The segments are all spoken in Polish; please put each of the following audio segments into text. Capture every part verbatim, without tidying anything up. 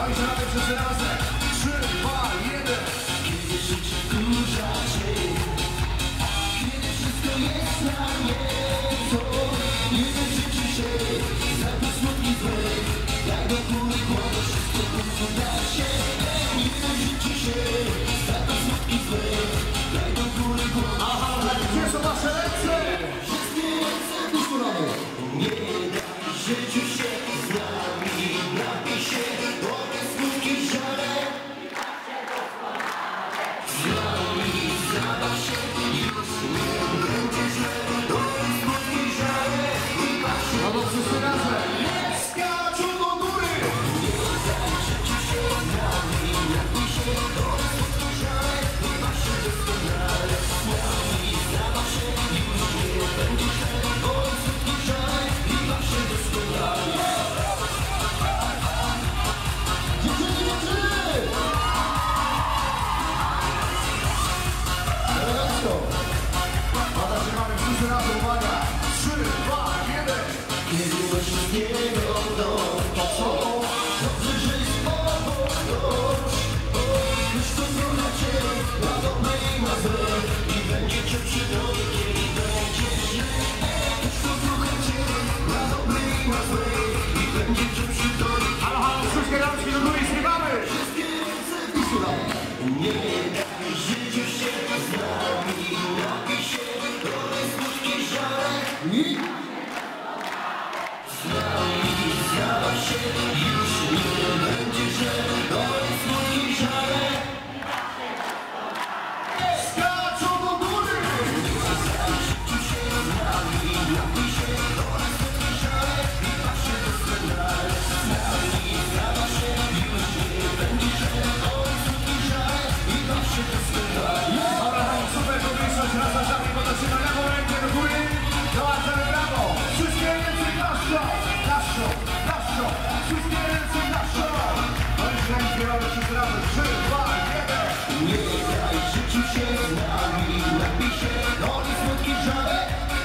Dawaj, dawaj, wszyscy razem. Trzy, dwa, jeden. Kiedy życie kurza cię, kiedy wszystko jest na nieco, kiedy życzy się zapach smutki zły, jak do góry głowę wszystko uda się. Kiedy życzy się zapach smutki zły, jak do góry głowę. Aha, tak, gdzie są wasze ręce? Wszystkie ręce do góry. Nie daj życiu się z nami, napij się, bo te smutki żale. Z nami zabaw się, już nie będzie źle, bo te smutki żale. No bo wszyscy razem. Skaczą do góry. Nie daj życiu się z nami, napij się, bo te smutki żale. Baw się doskonale, z nami zabaw się, już nie będzie źle, bo te smutki żale. Baw się doskonale. Dziewczyny, dziewczyny! Elegancko! A zaczynamy wszyscy razem, uwaga! Trzy, dwa, jeden! Kiedy do wszystkiego to co? Dobrze, że jest obok ktoś. Ktoś, kto kocha cię na dobre i na złe i będzie cię przy tobie, kiedy będzie źle. Ktoś, kto kocha cię na dobre i na złe i będzie cię przy tobie. Halo, halo, wszystkie rączki do góry, śpiewamy! Wszystkie ręce i śpiewamy! Nie daj życiu się z nami, napij się, to jest smutki żale. I z nami zabaw się, już nie będzie źle, to jest smutki żale. Skaczą do góry! Nie daj życiu się z nami, napij się, to jest smutki żale. I baw się doskonale, z nami zabaw się, już nie będzie źle, to jest smutki żale. I baw się doskonale. Dobra, tak, super publiczność, rozważamy, podnosimy lewą rękę do góry. Dołączamy brawo! Wszystkie ręce naszą! Naszą! Naszą! Wszystkie ręce naszą! No i ręki śpiewamy wszyscy razem. Trzy, dwa, jeden! Nie daj życiu się z nami, napij się, to nie smutki żale.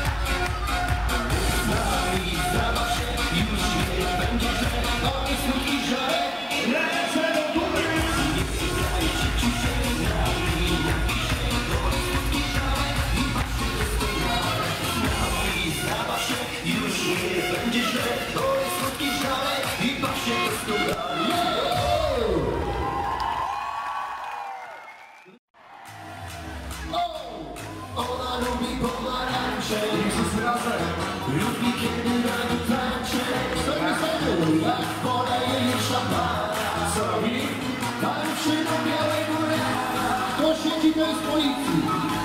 Z nami zabaw się, już nie będzie źle, to nie smutki żale. Ręce do góry! Nie daj życiu się z nami, napij się, to nie smutki żale. I baw się doskonale, z nami zabaw się, już nie będzie źle, to jest smutki żale. I baw się doskonale. Ona lubi pomarańcze i wszyscy razem. Lubi kiedy na nim tańczy. Stojmy, stojmy, jak poleje jej szampana. Co robi? Tańczy do białego rana. Kto siedzi, to jest policji.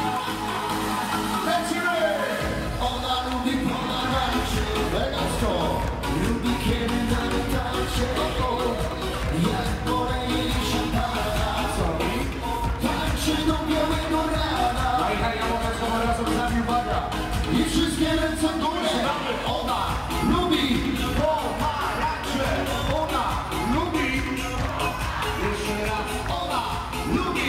Lecimy! Ona lubi pomarańcze. Elegancko. Lubi kiedy na nim tańczy. Jak poleje jej szampana. Co robi? Tańczy do białego rana. Hej, ja mogę słowo razem z nami, uwaga! I wszystkie ręce w górę! Ona lubi pomarańcze! Ona lubi! Jeszcze raz! Ona lubi!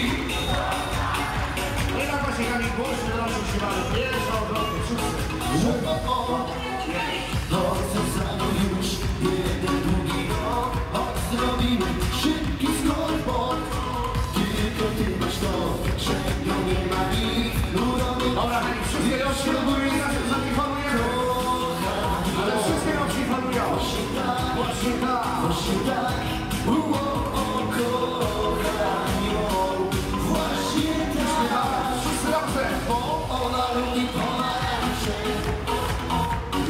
No i tak właśnie Kamil głośno do naszych śpiewamy. Pierwsza odwrotnie, wszyscy! Żeby on, choć za mną już jeden długi rok, choć zrobimy szybki skok, tylko ty masz to, czego nie ma nikt. Dobra, wszystkie rączki do góry i razem z nami falujemy. Ale wszystkie rączki falują. Właśnie tak, właśnie tak, właśnie tak. Kocham ją, właśnie tak. Wszyscy razem, bo ona lubi pomarańcze.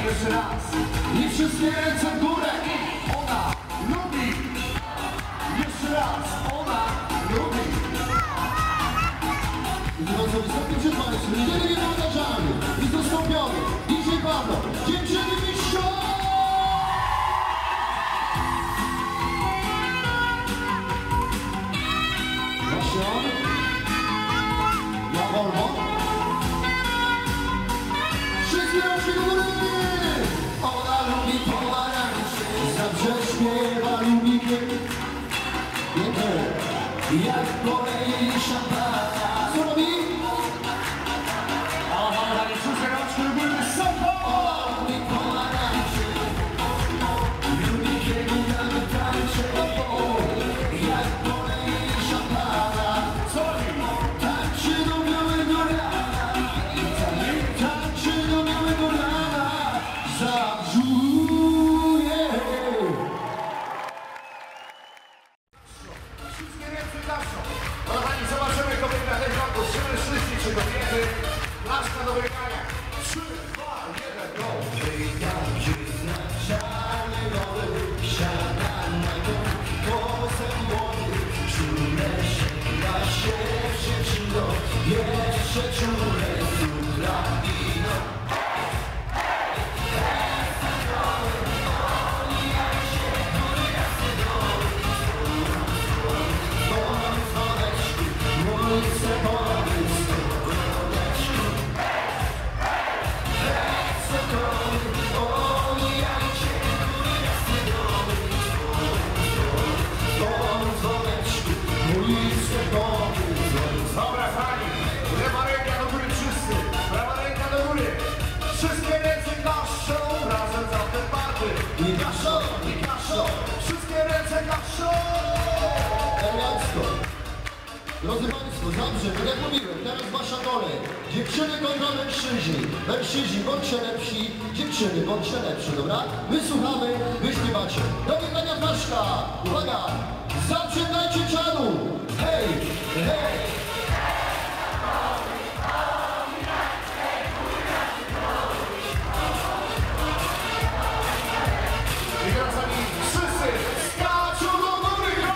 Jeszcze raz. I wszystkie ręce w górę. Ona lubi. Jeszcze raz. Ona lubi. I teraz wysoki przed Państwem. Lidery wydarzamy. I zastąpiony. D J Pablo. Dziewczyny mistrzostw. Na Volvo. Wszystkie rączki do góry. Ona lubi pomarańcze, zawsze śpiewa, lubi pięknie. Jak polej szampana. Co robi? Aha, dalej wszystkie rączki do góry wysoko. Ona lubi pomarańcze, lubi pięknie, nawet tańcze. Jak polej szampana. Co robi? Tańczy do białego rana. Tańczy do białego rana. Zabrzuje. Wszystkie ręce zawsze. Kochani, zobaczymy, kto wygra ten konkurs. Czy mężczyźni, czy kobiety. Blaszka do wygrania. trzy, dwa, jeden, go. Wygrajcie na czarny nowy. Siada na gąbki kosem młody. Czule sięga się przyczyną. Jeszcze czule sutra wino. Dobra, fani, lewa ręka do góry wszyscy, prawa ręka do góry. Wszystkie ręce kaszą, razem za te party. I kaszą, i kaszą, wszystkie ręce kaszą. Elegancko. Drodzy Państwo, dobrze, tak jak mówiłem, teraz wasza kolej. Dziewczyny kontra mężczyźni. Mężczyźni, bądźcie lepsi, dziewczyny, bądźcie lepsze, dobra? My słuchamy, wy śpiewacie. Do wygrania Blaszka. Uwaga, zaczynajcie czadu. Hej, hej. I teraz oni wszyscy skaczą do góry, go!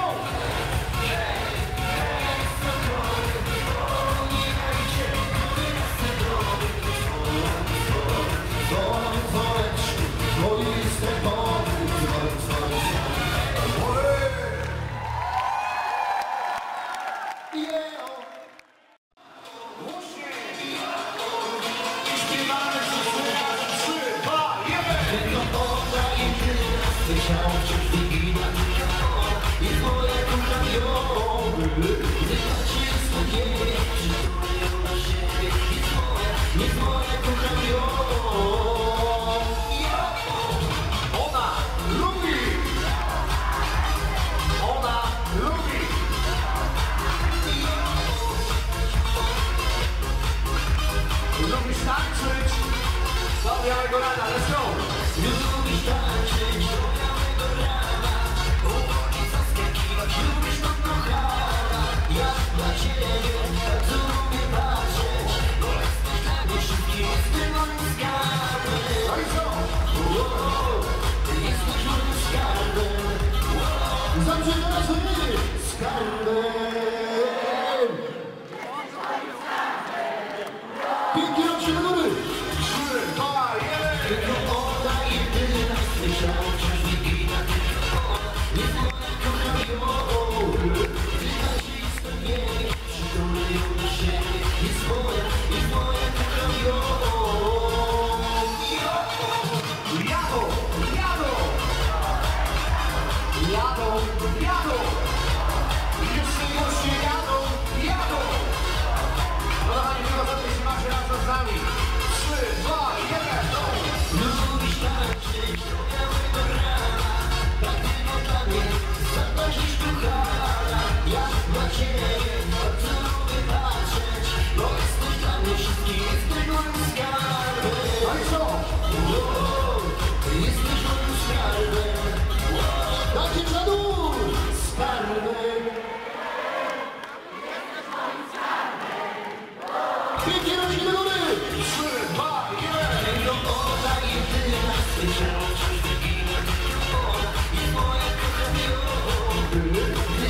Lubisz tańczyć do białego rana, let's go! Lubisz tańczyć do białego rana, uwolni zaskakiwać, lubisz to kochana. Ja dla ciebie bardzo lubię patrzeć, bo jesteś dla mnie szybki, jesteś moim skarbem. No i co? Wow, ty jesteś moim skarbem. Wow. Zawsze teraz wyjdzie skarbem. Pięknie rączki do góry. trzy, dwa, jeden. Słyszałam coś wyginać. O, jest moja kochaniucha.